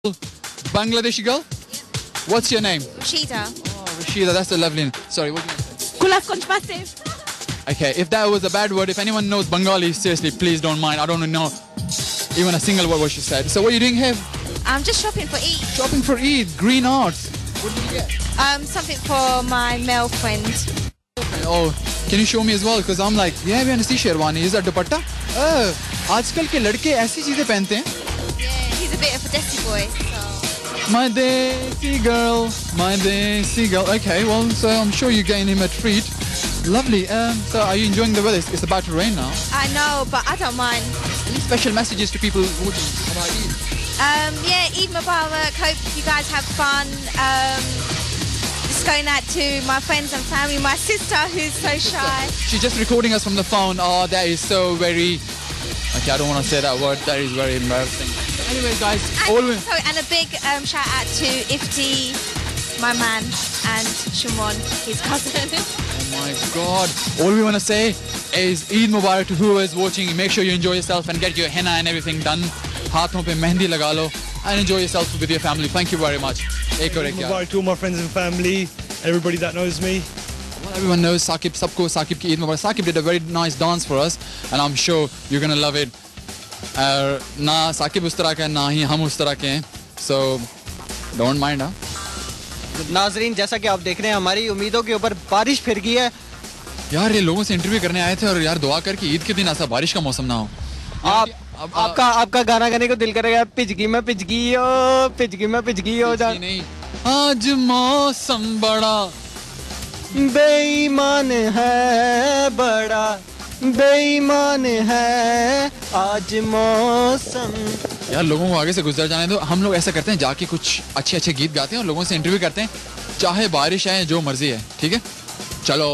Bangladeshi girl? What's your name? Rashida. Oh, Rashida, that's a lovely name. Sorry, what did you say? Kulaf Konchpassive. Okay, if that was a bad word, if anyone knows Bengali, seriously, please don't mind. I don't know even a single word what she said. So what are you doing here? I'm just shopping for Eid. Shopping for Eid, green arts. What did you get? Something for my male friend. Oh, can you show me as well? Because I'm like, yeah, we understand Sherwani. Is that dupatta? Oh, आजकल के लड़के ऐसी चीजें पहनते हैं. Yeah, he's a bit of a desi boy. So. My desi girl, my desi girl. Okay, well, so I'm sure you're getting him a treat. Lovely. So are you enjoying the weather? It's about to rain now. I know, but I don't mind. Any special messages to people watching about Eid? Yeah, Eid Mubarak. Hope you guys have fun. Just going out to my friends and family. My sister, who's so shy. She's just recording us from the phone. Oh, that is so very... Okay, I don't want to say that word. That is very embarrassing. Anyway, guys, and a big shout out to Ifti, my man, and Shumon, his cousin. Oh my God. All we want to say is Eid Mubarak to whoever is watching. Make sure you enjoy yourself and get your henna and everything done. Haathon pe mehndi laga lo and enjoy yourself with your family. Thank you very much. Eid Mubarak to all my friends and family, everybody that knows me. Well, everyone knows Saqib, sabko Saqib ki Eid Mubarak. Saqib did a very nice dance for us and I'm sure you're going to love it. Na Saqib us tarah ka hai, na hi hum us tarah ke hain. So, don't mind, huh? नाजरीन जैसा कि आप देख रहे हैं हमारी उम्मीदों के ऊपर बारिश फिर गई है यार ये लोगों से इंटरव्यू करने आए थे और यार दुआ कर कि ईद के दिन ऐसा बारिश का मौसम ना हो आपका गाना गाने को दिल करेगा पिचगी में पिचगी हो जा नहीं आज मौसम बड़ा बेईमान है आज मौसम यार लोगों को आगे से गुजर जाने दो हम लोग ऐसा करते हैं जाके कुछ अच्छे गीत गाते हैं और लोगों से इंटरव्यू करते हैं चाहे बारिश आए जो मर्जी है ठीक है चलो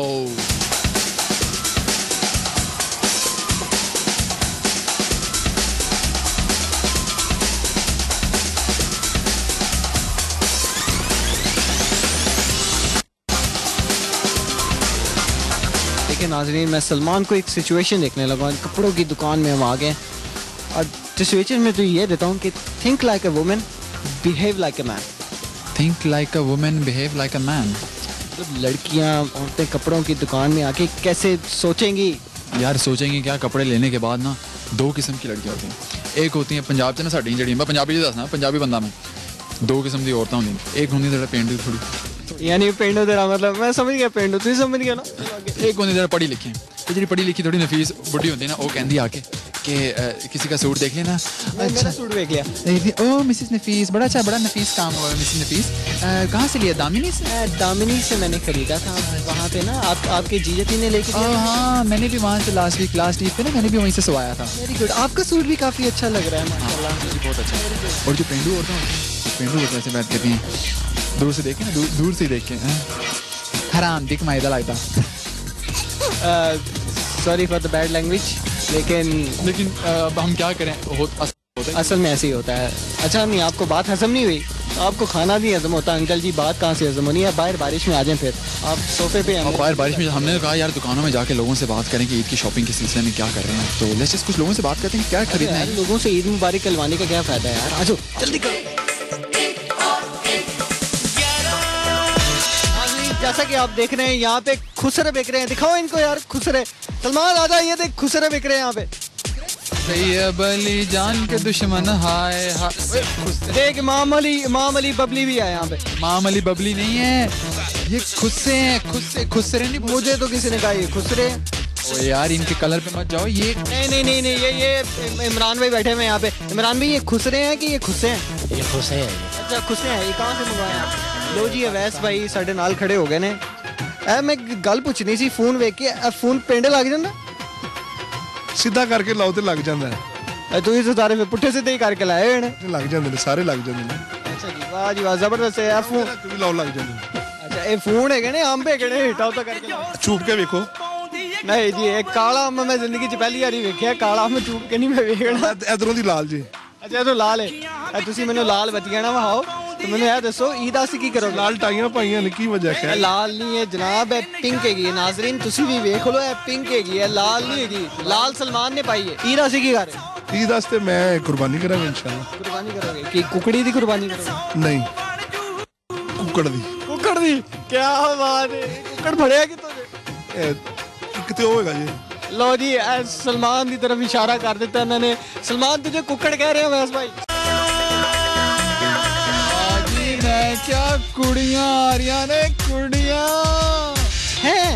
देखिए नाजरीन मैं सलमान को एक सिचुएशन देखने लगा कपड़ों की दुकान में हम आ गए और सिचुएशन में तो ये देता हूँ कि think like a woman behave like a man think like a woman behave like a man लड़कियाँ औरतें कपड़ों की दुकान में आके कैसे सोचेंगी यार सोचेंगी क्या कपड़े लेने के बाद ना दो किस्म की लड़कियाँ होती हैं एक होती हैं पंजाब से ना साड़ी जड़ी मैं पंजाबी दसना पंजाबी बंदा मैं दो किस्म की औरतें होंगी एक होंगी तेरा पेंडू थोड़ी यानी पेंडू तेरा मतलब मैं समझ गया पेंडू तुम समझ गया ना एक होंगी तेरा पढ़ी लिखी तो जी पढ़ी लिखी थोड़ी नफीस बुढ़ी होती है ना वो कहती आके कि किसी का सूट देख लेना अच्छा सूट देख लिया ओ मिसेस नफीस बड़ा अच्छा बड़ा नफीस काम हुआ मिसेस नफीस कहाँ से लिया दामिनी से मैंने खरीदा था वहाँ पे ना आपके जीजती ने लेके हाँ मैंने भी वहाँ से लास्ट ईद पे ना मैंने भी वहीं से सवाया था वेरी गुड आपका सूट भी काफ़ी अच्छा लग रहा है माशाल्लाह बहुत अच्छा और जो पेंडू औरतें ऐसे बैठ करती हैं दूर से देखें ना दूर से ही देखें हराम दिख मायदा लगता sorry for the bad language लेकिन हम क्या करें असल में ऐसे ही होता है अच्छा नहीं आपको बात हजम नहीं हुई आपको खाना भी हजम होता है अंकल जी बात कहाँ से हजम होनी है बाहर बारिश में आ जाएं फिर आप सोफे पे बाहर बारिश में हमने कहा यार दुकानों में जाके लोगों से बात करें कि ईद की शॉपिंग के सिलसिले में क्या कर रहे हैं तो लेट्स जस्ट कुछ लोगों से बात करते हैं क्या खरीदना है लोगों से ईद मुबारक कहलवाने का क्या फायदा है यार आ जाओ जल्दी करो जैसा कि आप देख रहे हैं यहाँ पे खुसरे बिक रहे हैं दिखाओ इनको यार खुसरे सलमान आजा ये देख खुसरे बिक रहे हैं यहाँ पे बली जान के दुश्मन हाय देख इमाम अली बबली भी है यहाँ पे इमाम अली बबली नहीं है ये खुस्से हैं खुसरे नहीं मुझे तो किसी ने कहा ये खुसरे ओ यार इनके कलर पे मत जाओ ये नहीं ये इमरान भाई बैठे हुए यहाँ पे इमरान भाई ये खुसरे हैं कि ये खुस्से हैं ये खुस्से हैं अच्छा खुस्से हैं ये कहाँ से मंगवाया लो जी अवैस भाई साढ़े नाल खड़े हो गए ने मैं गल पूछनी सी फोन वेख के फोन पिंड लग जाता सीधा करके लाओ तो लग जाता है तू ही सारे फिर पुट्ठे सीधे ही करके लाए हुए हैं लग जाते हैं सारे लग जाते हैं अच्छा जी वाह जबरदस्त है फोन तू भी लाओ लग जाते अच्छा ये फोन है ने आम पे केड़े हिटाओ तो करके चूप के देखो नहीं जी एक काला आम मैं जिंदगी च पहली बारी वेख्या काला आम चूप के नहीं मैं वेखना इधरों दी लाल जी अच्छा तो लाल है तुसी मैनू लाल बत्तियां ना वहाओ तो मैंने यार दसो ईद आसी की करोगे लाल टाइयां पाइयां ने की वजह है लाल नहीं है जनाब है पिंक है नाजरीन तुसी भी देख लो है पिंक है लाल नहीं है लाल सलमान ने पाई है ईद आसी की कर ईद वास्ते मैं कुर्बानी करांगा इंशाल्लाह कुर्बानी करोगे कि कुकड़ी दी कुर्बानी करोगे नहीं कुकड़ दी क्या बात है कुकड़ फड़ेगा कि तुझे कितने होएगा जी लो जी सलमान की तरफ इशारा कर देता इन्होंने सलमान तुझे कुकड़ कह रहे हो वैस भाई जी मैं क्या कुड़ियां आ रही ने कुड़ियां हैं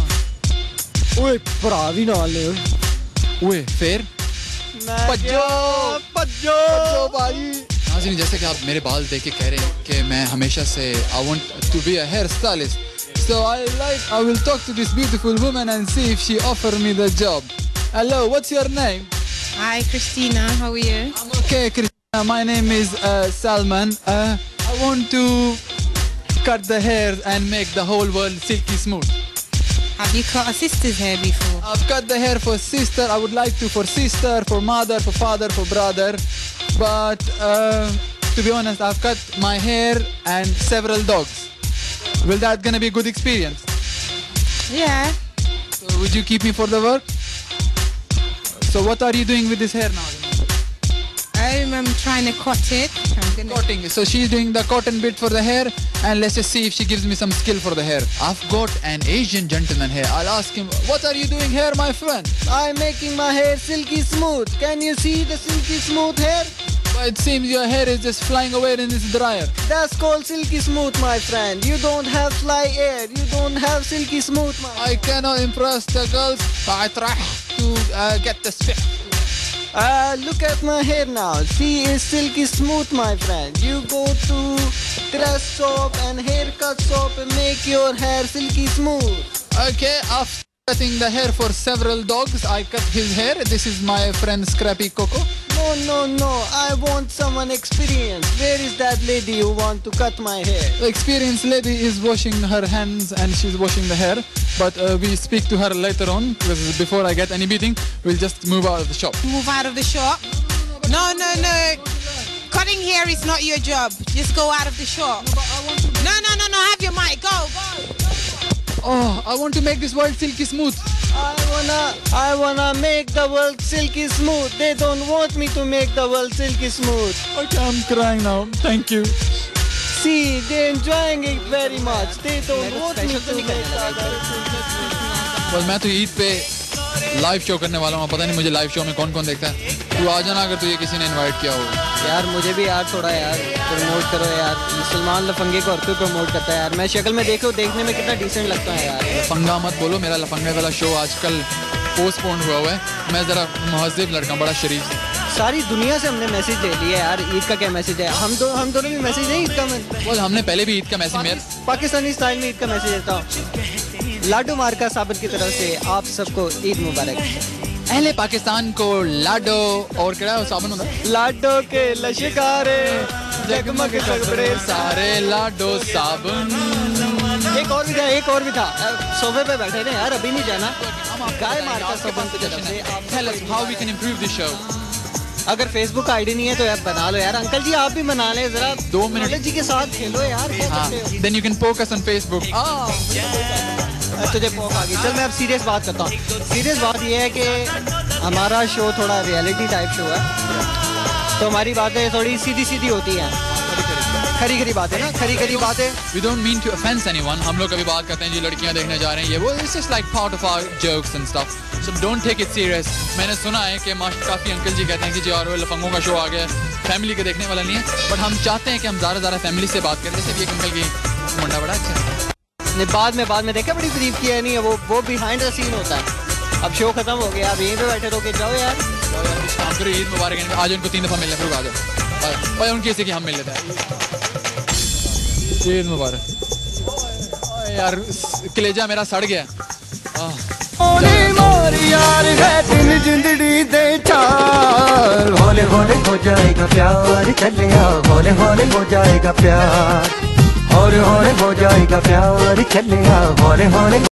ओए भरा भी नाल ले ओए फिर भज्जो भज्जो भाई नाज़रीन जैसे कि आप मेरे बाल देख के कह रहे हैं कि मैं हमेशा से I want to be a hairstylist so I will talk to this beautiful woman and see if she offer me the job. Hello, what's your name? Hi, Christina. How are you? I'm okay, Christina. My name is Salman. I want to cut the hair and make the whole world silky smooth. Have you cut a sister's hair before? I've cut the hair for sister. I would like to for sister, for mother, for father, for brother. But to be honest, I've cut my hair and several dogs. Will that gonna be a good experience? Yeah. So would you keep me for the work? So what are you doing with this hair now? I'm trying to cut it. I'm gonna... Cutting. So she's doing the cotton bit for the hair, and let's just see if she gives me some skill for the hair. I've got an Asian gentleman here. I'll ask him, what are you doing here, my friend? I'm making my hair silky smooth. Can you see the silky smooth hair? But it seems your hair is just flying away in this dryer. That's called silky smooth, my friend. You don't have fly air. You don't have silky smooth, my friend. I cannot impress the girls. I try to get the spit. Look at my hair now. See, it's silky smooth, my friend. You go to dress shop and haircut shop and make your hair silky smooth. Okay, after cutting the hair for several dogs, I cut his hair. This is my friend Scrappy Coco. No. I want someone experienced. Where is that lady who want to cut my hair? The experienced lady is washing her hands and she's washing the hair. But we speak to her later on because before I get any beating, we'll just move out of the shop. Move out of the shop? No. Cutting hair is not your job. Just go out of the shop. No. Have your mic. Go. Oh, I want to make this world silky smooth. I wanna make the world silky smooth. They don't want me to make the world silky smooth. Okay, I'm crying now. Thank you. See, they're enjoying it very much. They don't want me to make the बस मैं तो ईद पे live show करने वाला हूँ. पता नहीं मुझे लाइव शो में कौन कौन देखता है. तू आ जाना अगर तुझे किसी ने इनवाइट किया हो. यार मुझे भी यार थोड़ा यार प्रमोट करो यार. सलमान लफंगे को और कोई प्रमोट करता है यार. मैं शक्ल में देखो देखने में कितना डिसेंट लगता है यार. लफंगा मत बोलो. मेरा लफंगे वाला शो आजकल पोस्टपोन हुआ है. मैं ज़रा महज़िब लड़का बड़ा शरीफ. सारी दुनिया से हमने मैसेज ले लिया यार. ईद का क्या मैसेज है? हम दोनों भी मैसेज नहीं ईद का. बोल हमने पहले भी ईद का मैसेज पाकिस्तानी स्टाइल में ईद का मैसेज देता हूँ. लाडो मार्का साबिर की तरफ से आप सबको ईद मुबारक. अहले पाकिस्तान को लाडो और क्या है साबुन होता है. लाडो के लश्कारे जगमग कपड़े सारे लाडो साबुन. एक और भी था सोफे पे बैठे थे यार. अभी नहीं जाना. गाय मार्का साबुन की तरफ से आप Tell us how we can improve this show. अगर फेसबुक आईडी नहीं है तो यार बना लो यार. अंकल जी आप भी बना लें जरा. 2 मिनट जी के साथ खेलो यार. Then you can poke us on Facebook. तुझे पोक आ गई. चल मैं अब सीरियस बात करता हूँ. सीरियस बात ये है कि हमारा शो थोड़ा रियलिटी टाइप शो है. तो हमारी बातें थोड़ी सीधी होती हैं. खरी बातें ना. खरी बातें. We don't mean to offend anyone. हम लोग कभी बात करते हैं जी लड़कियां देखने जा रहे हैं ये वो. It's just like part of our jokes and stuff. So don't take it serious. मैंने सुना है कि काफ़ी अंकल जी कहते हैं कि जी और लफंगों का शो आ गया फैमिली के देखने वाला नहीं है. बट हम चाहते हैं कि हम ज़्यादा फैमिली से बात करें. जैसे भी एक अंकल की मुंडा बड़ा अच्छा है. बाद में देखा बड़ी तारीफ किया नहीं है. वो बिहाइंड द सीन होता है. अब शो खत्म हो गया. अब यहीं पे बैठे रहो के जाओ यार. फिर ईद मुबारक. आज उनको 3 दफ़ा मिलने फिर आ जाओ. और उनकी ऐसे कि हम मिल लेते हैं. ईद मुबारक. यार कलेजा मेरा सड़ गया. हौले हौले हो जाएगा प्यार. चलिया हौले हौले हो जाएगा प्यार. हौले हौले हो जाएगा प्यार. चलिया हौले हौले